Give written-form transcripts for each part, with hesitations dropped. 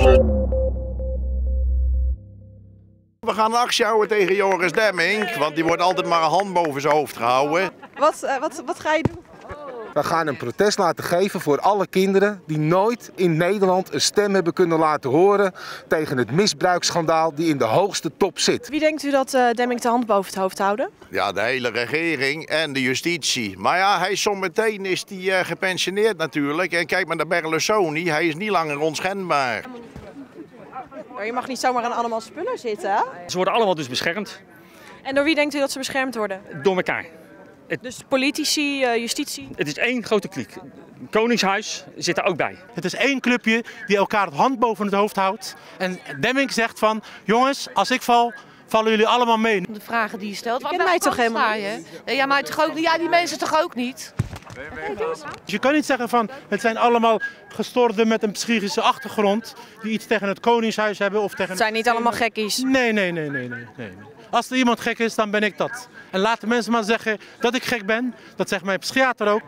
We gaan een actie houden tegen Joris Demmink, want die wordt altijd maar een hand boven zijn hoofd gehouden. Wat ga je doen? We gaan een protest laten geven voor alle kinderen die nooit in Nederland een stem hebben kunnen laten horen tegen het misbruiksschandaal die in de hoogste top zit. Wie denkt u dat Demmink de hand boven het hoofd houden? Ja, de hele regering en de justitie. Maar ja, hij zometeen is die gepensioneerd natuurlijk. En kijk maar naar Berlusconi, hij is niet langer onschendbaar. Maar je mag niet zomaar aan allemaal spullen zitten, hè? Ze worden allemaal dus beschermd. En door wie denkt u dat ze beschermd worden? Door elkaar. Dus politici, justitie? Het is één grote kliek. Koningshuis zit er ook bij. Het is één clubje die elkaar het hand boven het hoofd houdt. En Demmink zegt van, jongens, als ik val, vallen jullie allemaal mee. De vragen die je stelt. Je kent mij toch helemaal niet? Ja, maar toch ook niet? Ja, die mensen toch ook niet? Dus je kan niet zeggen van, het zijn allemaal gestorven met een psychische achtergrond die iets tegen het Koningshuis hebben of tegen... Het zijn niet allemaal gekkies. Nee. Als er iemand gek is, dan ben ik dat. En laten mensen maar zeggen dat ik gek ben. Dat zegt mijn psychiater ook.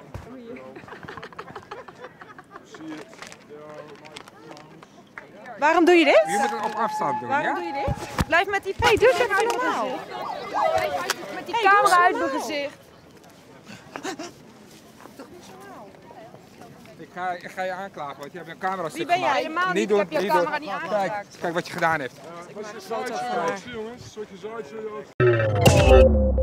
Waarom doe je dit? Je moet het op afstand doen, Waarom ja? doe je dit? Blijf met die... Hey, doe het even normaal. Met die camera uit mijn gezicht. Ik ga je aanklagen, want je hebt een camera stuk Wie ben jij? Helemaal niet, Niet ik doen, heb jouw niet camera doen. niet aangeraakt. Kijk wat je gedaan hebt. Jongens, zet je zuid,